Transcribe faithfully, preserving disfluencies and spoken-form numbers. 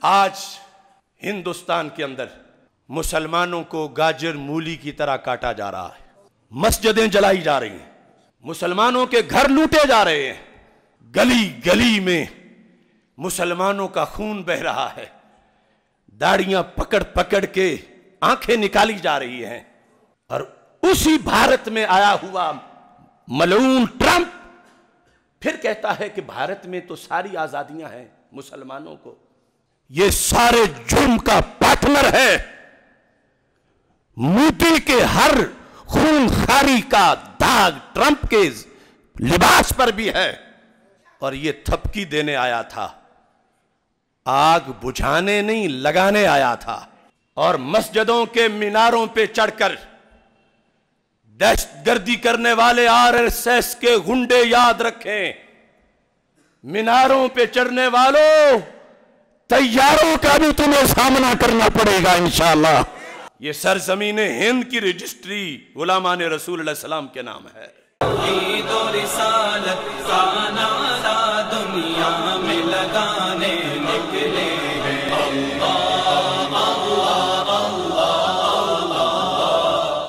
آج ہندوستان کے اندر مسلمانوں کو گاجر مولی کی طرح کاٹا جا رہا ہے، مسجدیں جلائی جا رہی ہیں، مسلمانوں کے گھر لوٹے جا رہے ہیں، گلی گلی میں مسلمانوں کا خون بہ رہا ہے، داڑیاں پکڑ پکڑ کے آنکھیں نکالی جا رہی ہیں، اور اسی بھارت میں آیا ہوا ملعون ٹرمپ پھر کہتا ہے کہ بھارت میں تو ساری آزادیاں ہیں مسلمانوں کو۔ یہ سارے جرم کا پارٹنر ہے، مودی کے ہر خون خاری کا داغ ٹرمپ کے لباس پر بھی ہے، اور یہ تھپکی دینے آیا تھا، آگ بجھانے نہیں لگانے آیا تھا۔ اور مسجدوں کے میناروں پہ چڑھ کر دہشت گردی کرنے والے آر ایس ایس کے گنڈے یاد رکھیں، میناروں پہ چڑھنے والوں طیاروں کا بھی تمہیں سامنا کرنا پڑے گا انشاءاللہ۔ یہ سرزمین ہند کی رجسٹری غلامان رسول اللہ علیہ السلام کے نام ہے۔ توحید و رسالت کا نعرہ دنیا میں لگانے نکلے ہیں، اللہ